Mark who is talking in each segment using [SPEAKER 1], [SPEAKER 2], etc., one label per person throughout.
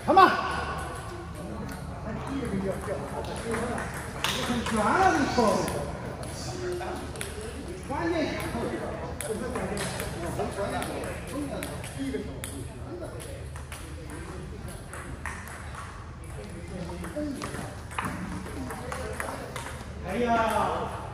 [SPEAKER 1] ，come on！ 很悬了，这球。关键。哎呀！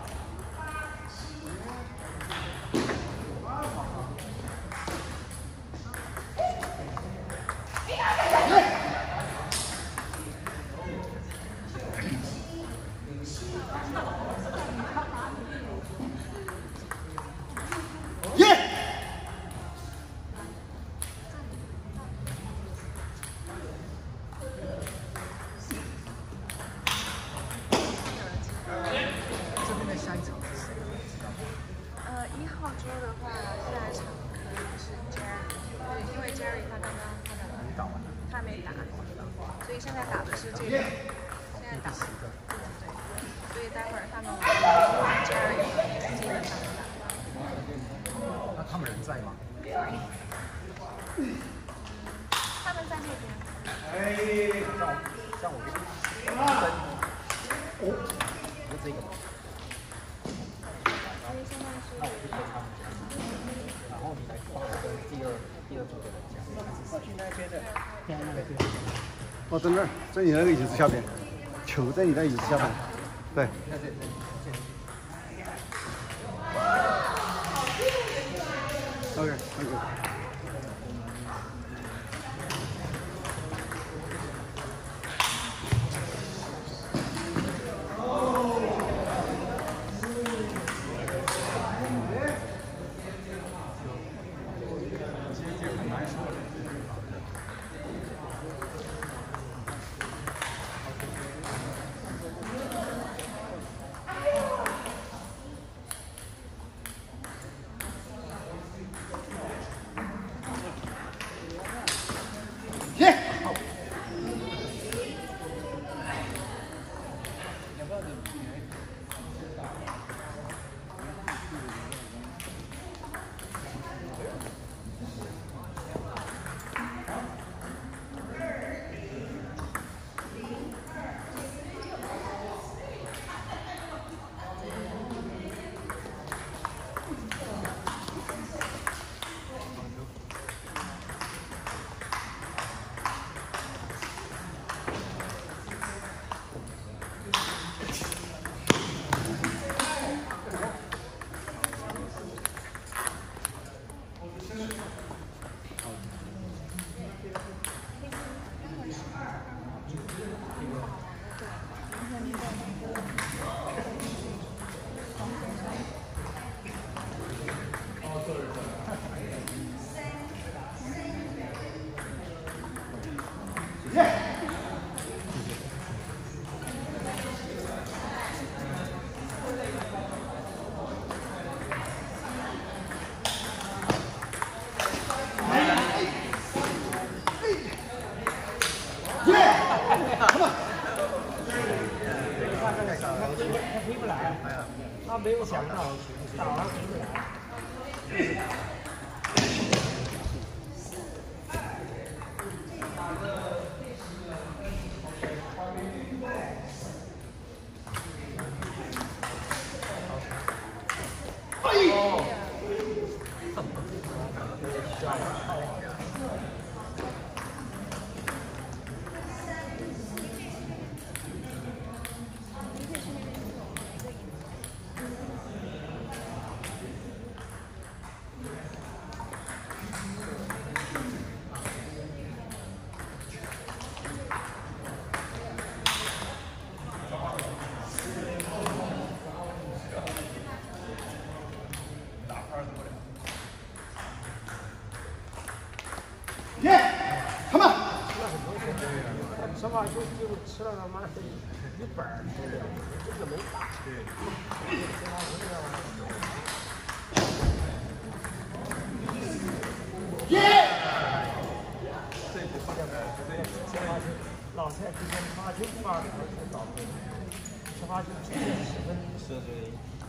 [SPEAKER 2] 1号桌的话，下一场可以是 Jerry， 因为 Jerry 他刚刚他没打，所以现在打的是这个，现在打10个，对，所以待会儿他们玩 Jerry 基本上打。
[SPEAKER 3] 那他们人在吗？
[SPEAKER 2] 他们在那边。
[SPEAKER 1] 哎，
[SPEAKER 3] 像我跟哦，就这个吗？ 那我就可以他们家，然后你来帮我跟第二组的人讲。去那边的，对。
[SPEAKER 1] 哦，在那儿，在你那个椅子下边，球在你那椅子下边，对。OK。
[SPEAKER 3] 他没有想到打完回不来。吃饭就吃了他妈的一半儿，这个没打。对。耶！老蔡之前他就发的才到位，他就10分射对。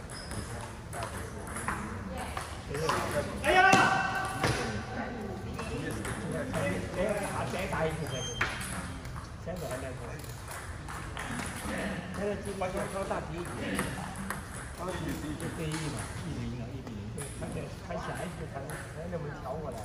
[SPEAKER 3] 哎呀！再打一个。 发现他大第一节，他就第一嘛，1-0啊，1-0，开下一局看能不能跳过来。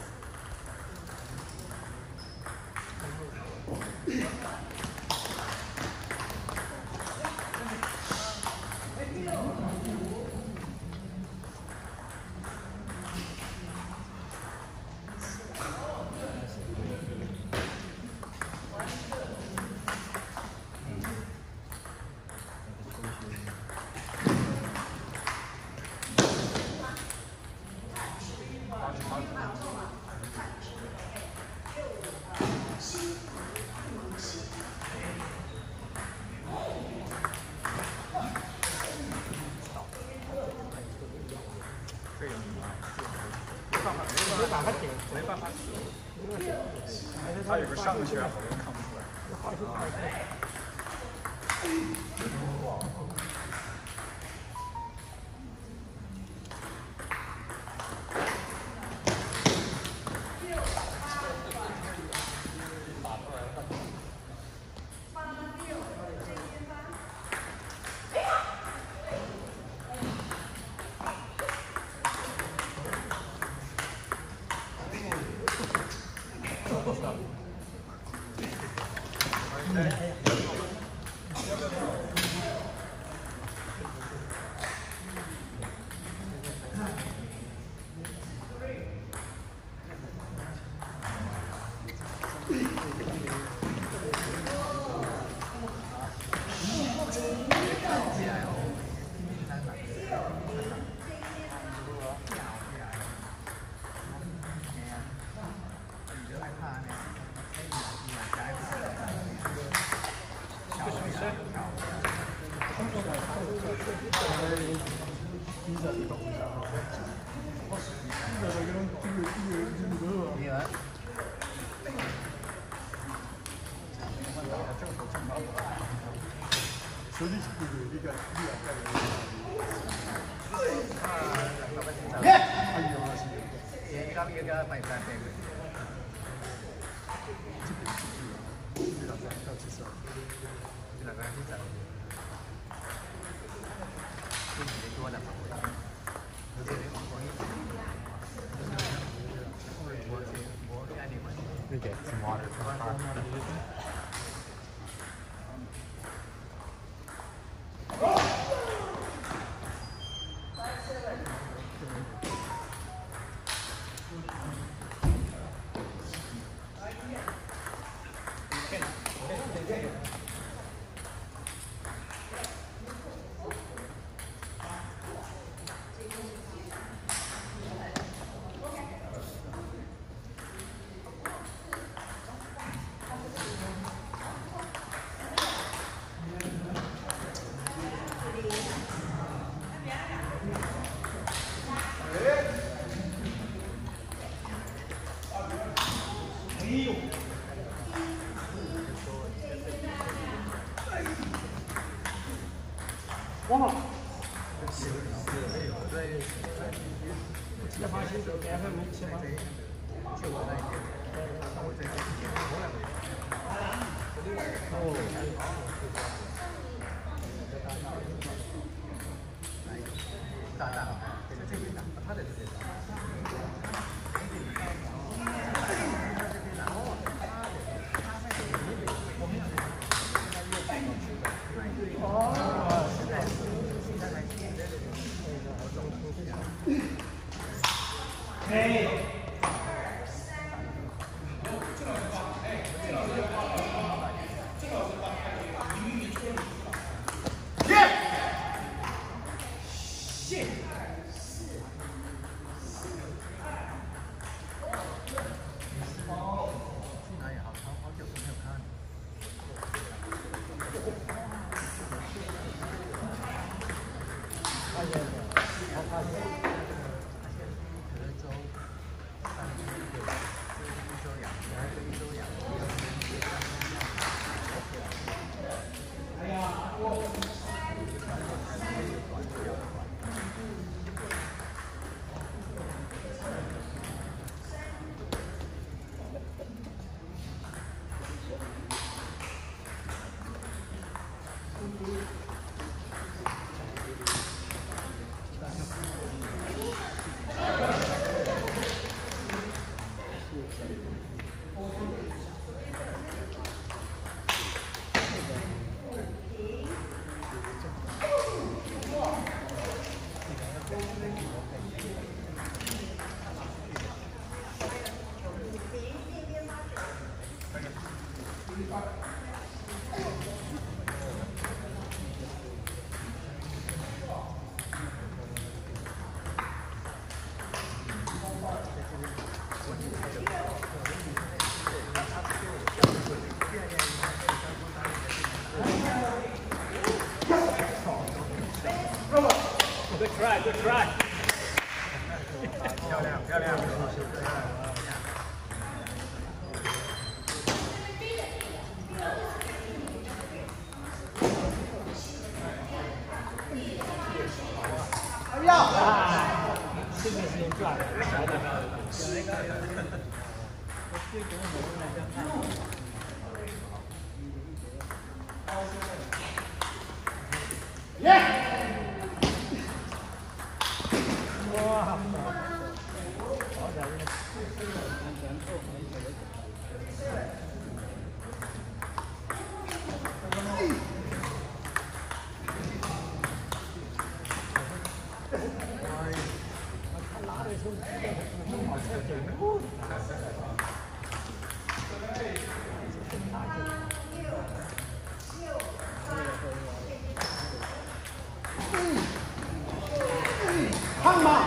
[SPEAKER 4] 没办法写，他有个上去啊，好多人看不出来。
[SPEAKER 3] We get some water from the car.
[SPEAKER 4] 漂亮。
[SPEAKER 3] 哎呀！这个是用转的，哇！好点儿。看吧。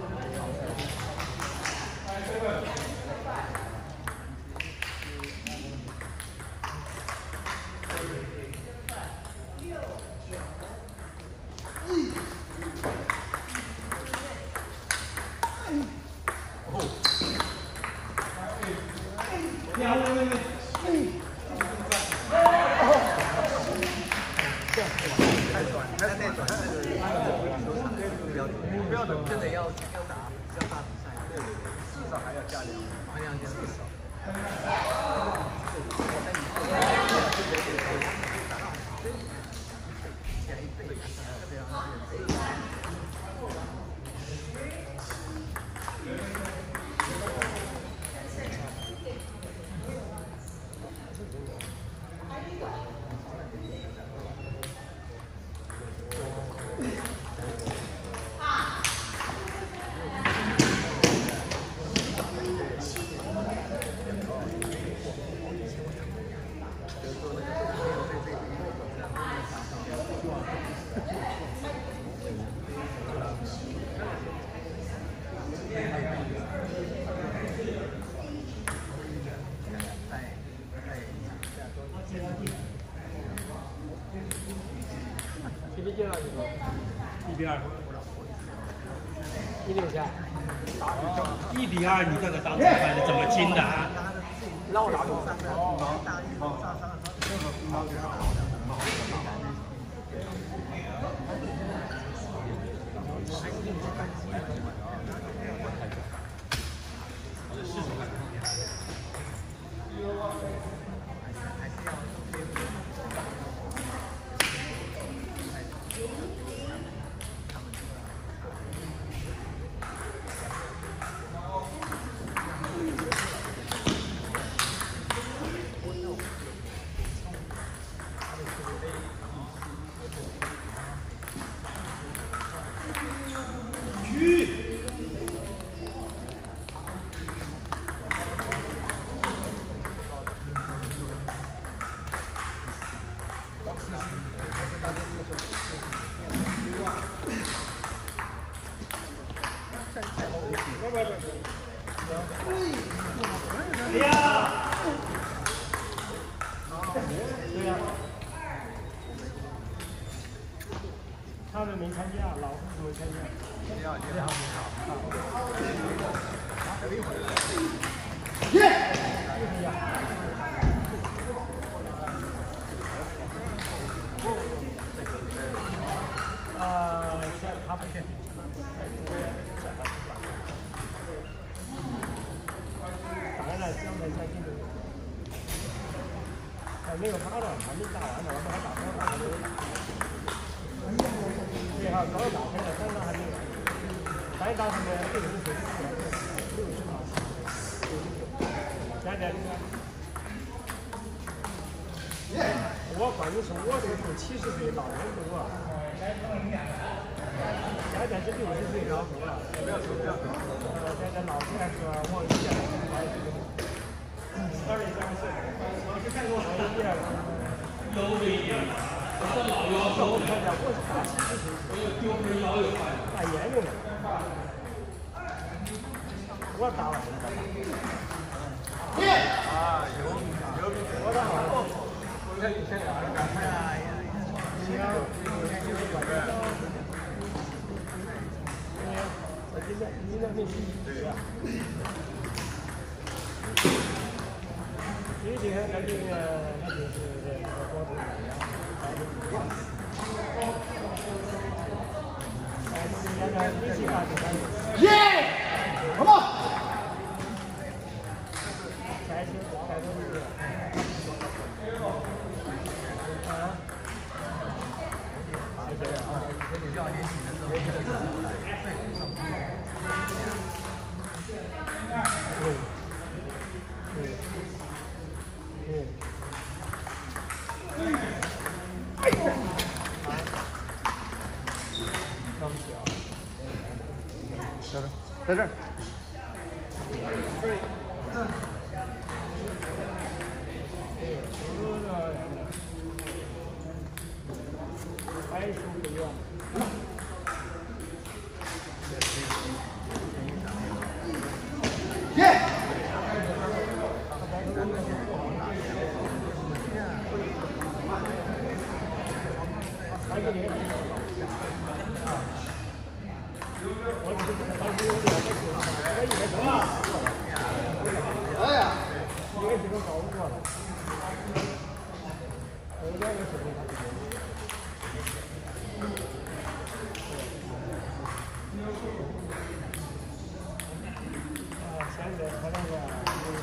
[SPEAKER 5] 标准真的要打比较大比赛，对，至少还要加2，还要至少。
[SPEAKER 3] 1-2，1-6下
[SPEAKER 6] 1-2，你这个当裁判的怎么进的啊？
[SPEAKER 3] 让我打赌。他们没参加，老夫子没参加。
[SPEAKER 5] 你好，你好。
[SPEAKER 3] 他不去。打完了，江南赛进度。还没有发了，还没打完呢，我们还打不完呢。对哈，刚打开了，刚刚还没有。再打什么？60岁，60码。现在我关键是我这个70岁老人多啊。现在是60岁老头了。不要说，不要说。现在老太太往一下来，2岁、3岁，我是看过好多遍了。
[SPEAKER 6] 有的一样，这老要求，
[SPEAKER 3] 我是打70岁，
[SPEAKER 6] 我有丢分老有犯。
[SPEAKER 3] 打严重了。我打完了。
[SPEAKER 5] 啊，有，
[SPEAKER 3] 我打完了。
[SPEAKER 5] 我看你现在哎呀，
[SPEAKER 3] 行，今天就是晚上。 你那边是1比2。1比2，那就是光头。
[SPEAKER 1] 耶！好不好？在这儿。哎呀，一个这个搞不过了。我这个是现在他那个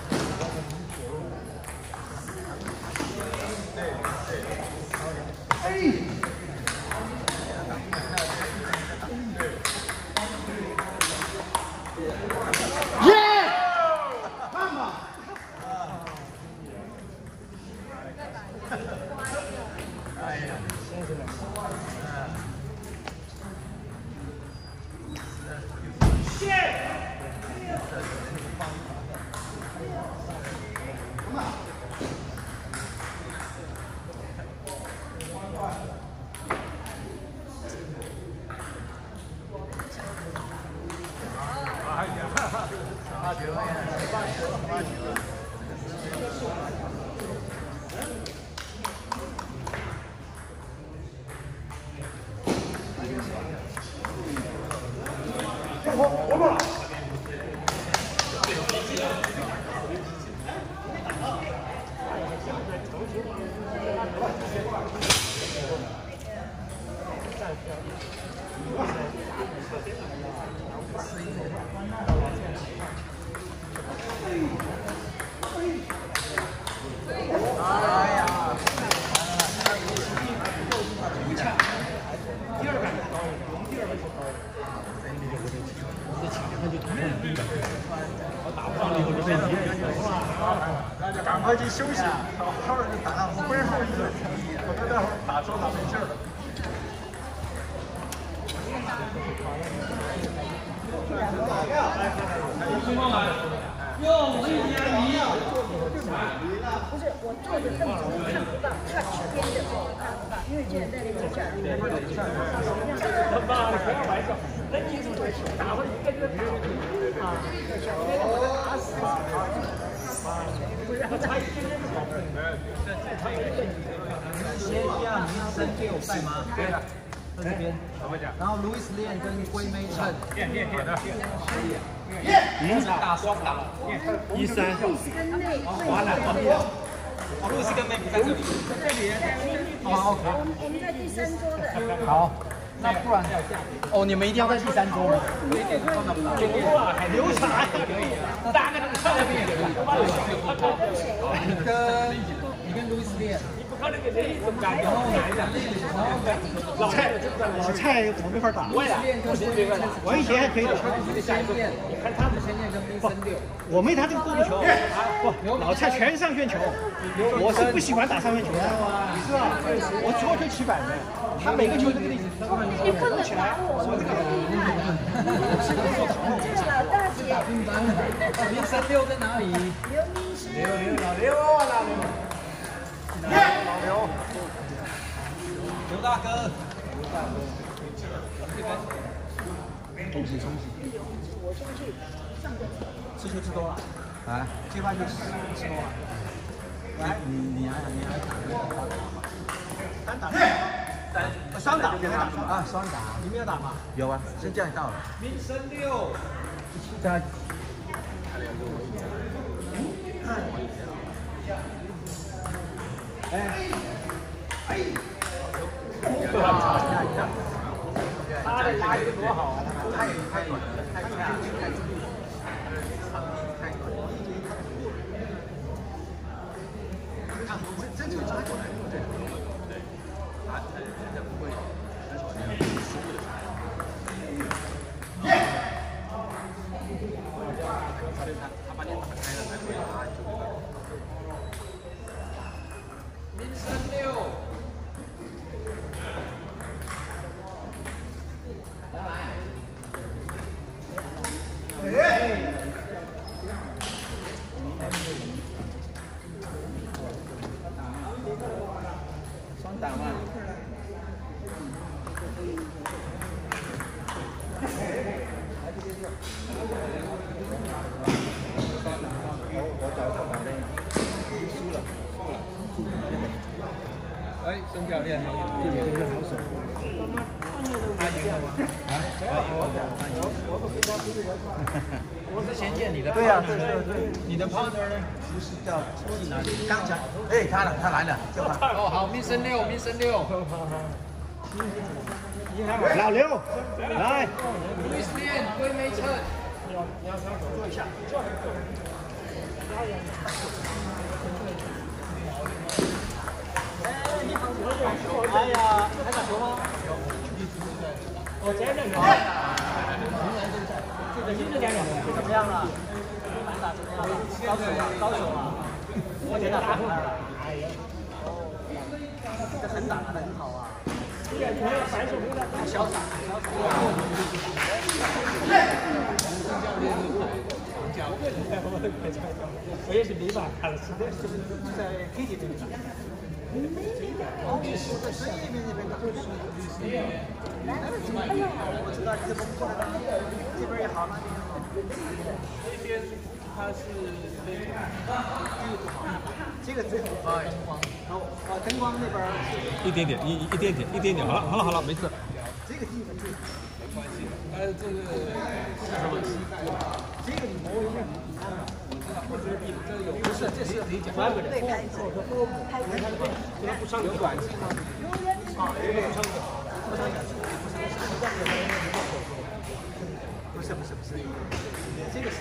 [SPEAKER 4] 那就赶快去休息，好好的打恢复一阵，否则待会儿打说打没劲儿了。
[SPEAKER 6] 哟，我一点你。
[SPEAKER 7] 不是，我坐着凳子我看不到，touch边的我看不到，因为现在在那个下面。
[SPEAKER 3] 他妈的，开玩笑，那你怎么打回一个就打啊？打死不是，他一个人跑，他有一个
[SPEAKER 5] 先要你要升6赛吗？
[SPEAKER 4] 对的。
[SPEAKER 5] 在这边，然后 Louis Lian 跟龟妹称，
[SPEAKER 6] 打双打，1-3，
[SPEAKER 7] 完了，
[SPEAKER 6] 路西跟妹不在这里，
[SPEAKER 5] 好 OK，
[SPEAKER 7] 我们在第3桌的。
[SPEAKER 5] 好，那不然哦，你们一定要在第3桌吗？
[SPEAKER 3] 流产可以，大概看那边也可以。
[SPEAKER 5] 你跟 Louis Lian。
[SPEAKER 3] 他那个人怎么感觉？老蔡我没法打，我以前还可以打。你看他的先练跟冰森6，我没他这个过不球。不，老蔡全上旋球，我是不喜欢打上旋球的，你知道？我左球起板的，他每个球都给你
[SPEAKER 7] 不能起来，我这个厉害。这个老大姐。
[SPEAKER 5] 冰森6在哪里？
[SPEAKER 7] 刘明师。
[SPEAKER 3] 老刘。
[SPEAKER 4] 老刘，
[SPEAKER 5] 刘大哥，
[SPEAKER 7] 我先去上个。
[SPEAKER 5] 吃球吃多了，来，计划就吃多了。来，你还打单打？
[SPEAKER 3] 双打，啊，双打，你们要打吗？
[SPEAKER 5] 有啊，现在到了。
[SPEAKER 3] 民生6，
[SPEAKER 5] 在。
[SPEAKER 3] 他的拉一个多好啊！
[SPEAKER 5] 太短了，太短了，太短了。看，这就抓过来，对。他人家不会很少这样失误的。他把你打开了才会拿就。
[SPEAKER 3] 民生6。
[SPEAKER 5] 双打嘛。我找到打的，输了。哎，孙教练，这里是好手。他赢了吗？啊，我是先见你的。对呀，对。你的 partner 呢？不是叫去哪里？刚才，哎，他来了，叫他。哦，好，民生6，民生6。
[SPEAKER 3] 老刘，来。
[SPEAKER 5] Luis Lian，归梅彻。
[SPEAKER 3] 你要坐一下。哎呀，还打球吗？我前两场，今天2场怎么样了？打怎么样了？高手啊！我觉得打出来了。哎呀，这很打得很好啊。潇洒，我也是没法看了，就是在 K 姐这边打。哦，在深夜那边打。我知道你这边做的，这边也好，那边也好。这边它是那种，这个最好。灯光。然后灯光那边
[SPEAKER 6] 一点点，好了，没事。
[SPEAKER 3] 这个地方最好。
[SPEAKER 5] 没关系，这个是什么？
[SPEAKER 3] 这个你摸一下，你看看。我觉得这个有，不是，这是可以讲。
[SPEAKER 7] 对，拍一次，拍一次。
[SPEAKER 3] 不上有软性吗？啊，这个不上有，不上有，不是，这个是，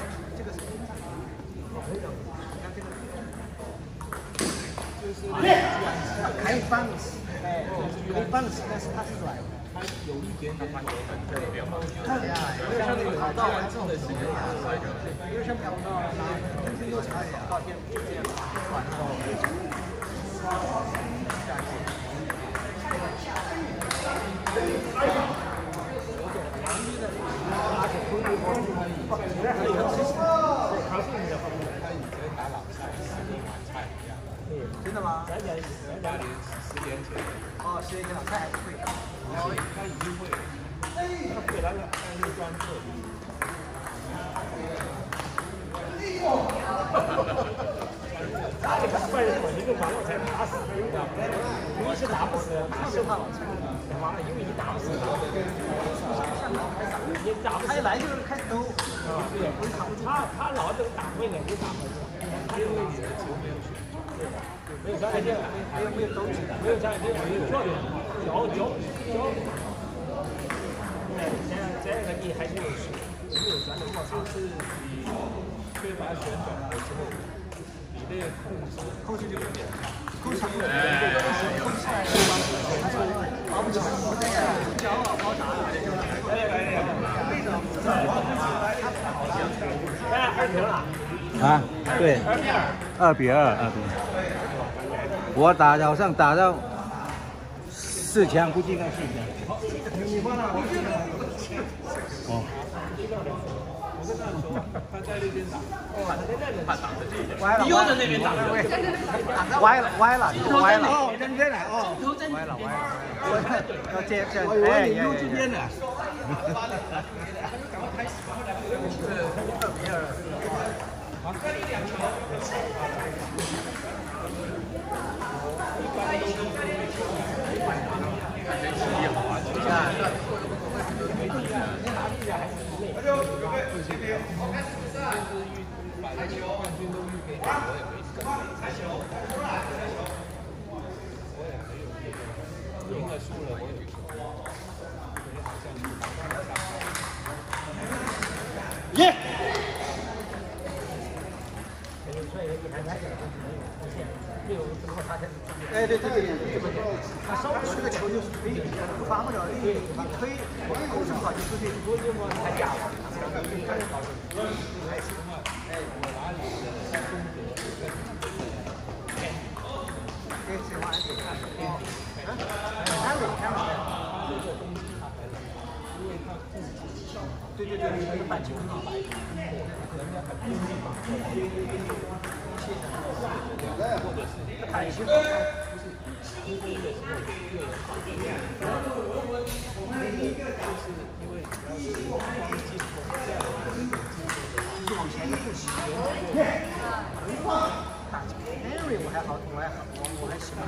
[SPEAKER 3] 还有棒子，哎，有棒子，但是它是软的。
[SPEAKER 5] 它有一点点这个变化，
[SPEAKER 3] 看，有点像那个跑道完之后的时间，有点像跑道，今天又查跑道变这样，软之后，下一次。真的吗？家里10年前。哦，10年前老太还不会。哦，他已经会了。他会那个专车。打这个坏人，一个把我才打死，你知道吗？你是打不死，打是他老枪。完了，因为你打不死他，你打不死。他一来就是开始兜。啊，对，不是扛不住。他老这个打位呢，你打不死。因为你的球没有选。没有教练店，没有兜起来，没有教练店，没有教练，脚。这样的你还是有水，没有教练店，就是你缺乏旋转的时候，你的控制就有点差，控制不了，控制来保不住，脚老包打了，2比2了。
[SPEAKER 1] 啊，对，2比2。我好像打到4强，估计应该4强。
[SPEAKER 3] 你放哪？
[SPEAKER 1] 哦。
[SPEAKER 5] 我跟他说，他在那边打，他挡着这一点，
[SPEAKER 3] 你又在那边打，歪了，哦，扔这来哦，歪了，要这，我以为你右这边的。2比2。好，这里2球。一般都是
[SPEAKER 5] 把这个冠军都预给你，我也没跟。我也没有赢了输了我也没说。
[SPEAKER 3] 耶！哎，对，他稍微吹个球就是可以发不了，一推控制不好就出去。太假了。对，那个半球很白，海星，往前一步起，打 carry 我还喜欢。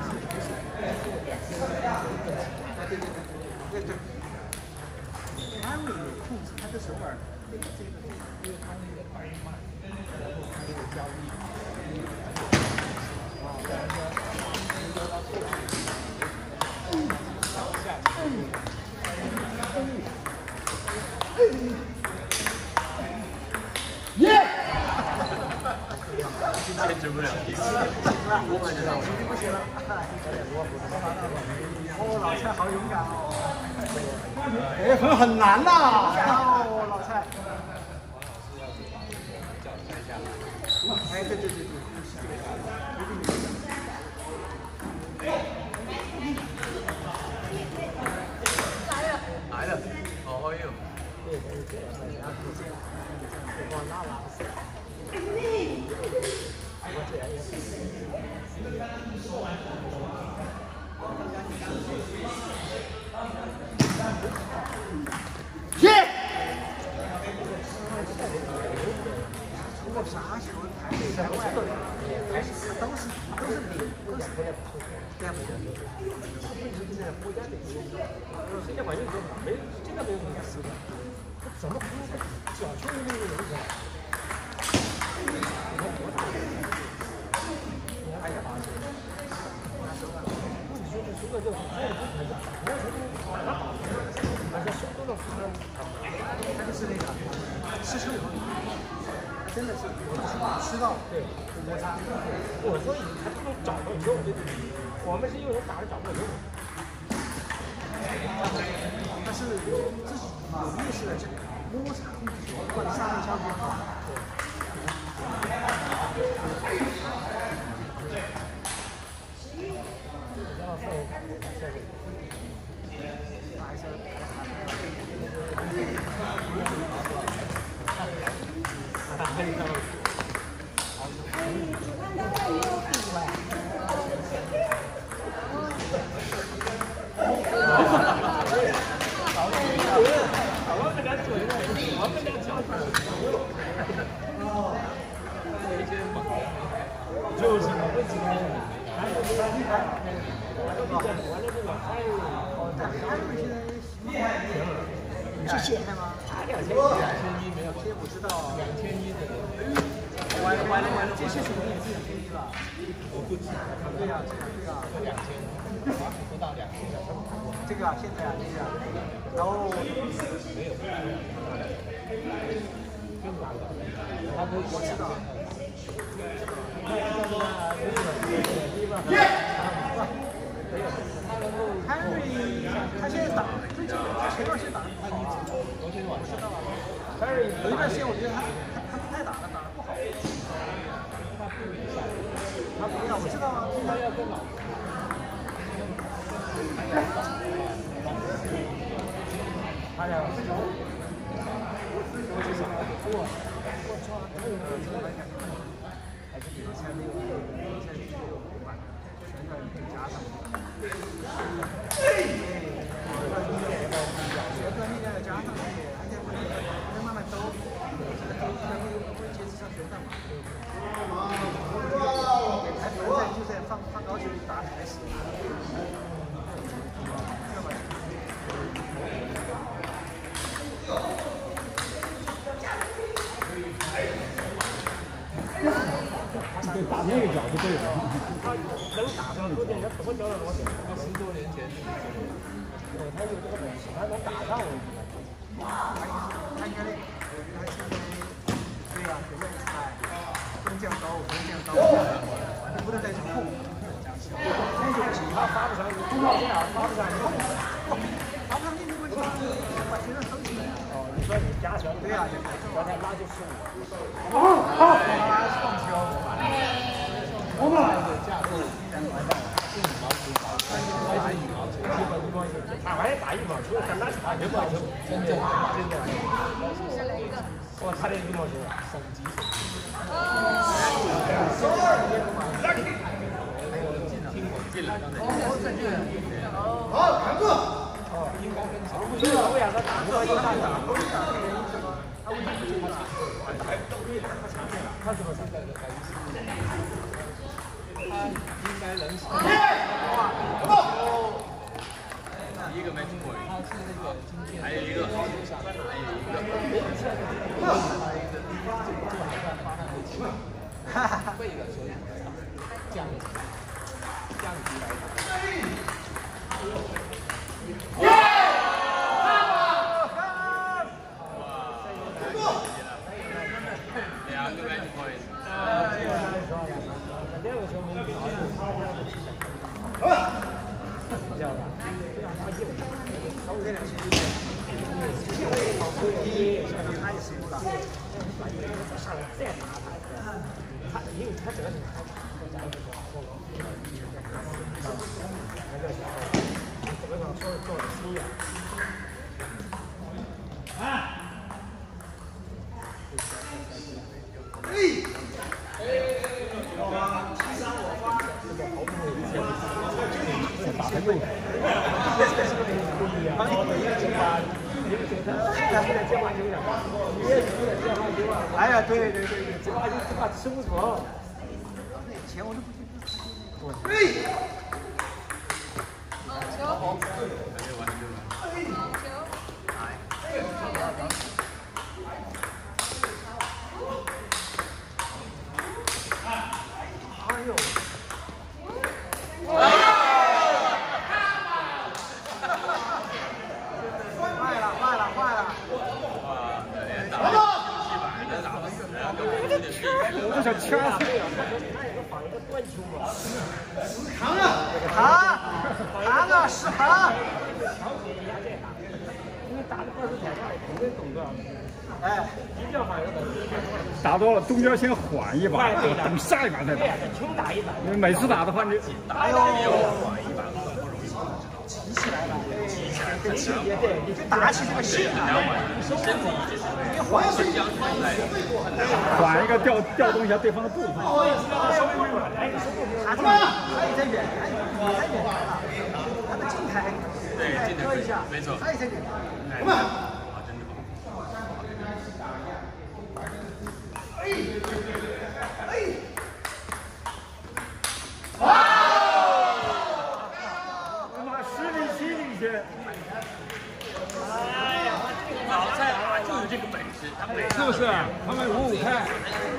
[SPEAKER 3] 对。carry 有控制他的手腕，因为他那个反应慢，然后他那个交易。耶！坚持不了第四，我不行了，不行了。哦，老蔡好勇敢哦！哎，很难呐！哦，老蔡。哎，对。来了，好有。耶！除了啥球台内在外，还是都是零，都是不要不错，这样没有。他不是现在国家队现在完全没有，真的没有人家死的。怎么可能小球都没有人出来？哎呀，你说这球个就他就是那个吃球以后，真的是吃到对摩擦。我说他都找到以后，我们是因为打的找不到球，他是自己有意识的去摸查控制球，或者上面交给好。就是我们今天，是现在吗？2100没有，我知道2100的。完了，这些什么也是2100吧？我不知道。对呀，2000，不到2000。这个啊，现在啊，这个，然后没有，更晚了。我知道。他现在打，最近他前段时间打的不好啊。昨天晚上。Harry 有一段时间我觉得他不太打了，打得不好。他不要，我知道啊，他要更老。哎呀，我就想，我操，还是比如现在6，现在6万，全在加上。加上去，而且再慢慢兜，会接触上球上嘛。还不能就在放高球打才行。 打那个脚就对了。
[SPEAKER 4] 他能打上后面，他怎么教的多点？10多年前，对，他有这个本事，他能打上我。他应该，对呀，现在菜，空降高，你不能再去控。他发不上，中到这样发不上，发不上你问题，把学生撑起来。哦，你说你加权，对呀，刚才拉就15。好，放球。我们。打完打羽毛球，咱打羽毛球，真的。哇，他的羽毛球手机。好，看住。哦，应该跟上。为啥他打不到一大打？他为什么就打？他怎么是在这？他应该能行。一个没中过，他是那个今天还有一个，哈哈，背的所以降级来的。2个 match point。哎呀，对，这把吃不着，钱我都不去。球。
[SPEAKER 3] 我都想掐死你！扛啊，是扛！因为打的怪是太大，不会动的。哎，一定要反应的。打多了，中间先缓一把，等下一把再打。轻打一把。因为每次打的话，你
[SPEAKER 4] 哎呦，缓一把不容易。急起来了，也对，你就打起这个劲来，你
[SPEAKER 3] 缓一个调动一下对方的步伐。
[SPEAKER 4] 他也在远，你在远来了，他的近台，对，遮一下，没错，他也在远。我们，真的
[SPEAKER 3] 是不是？他们5-5开。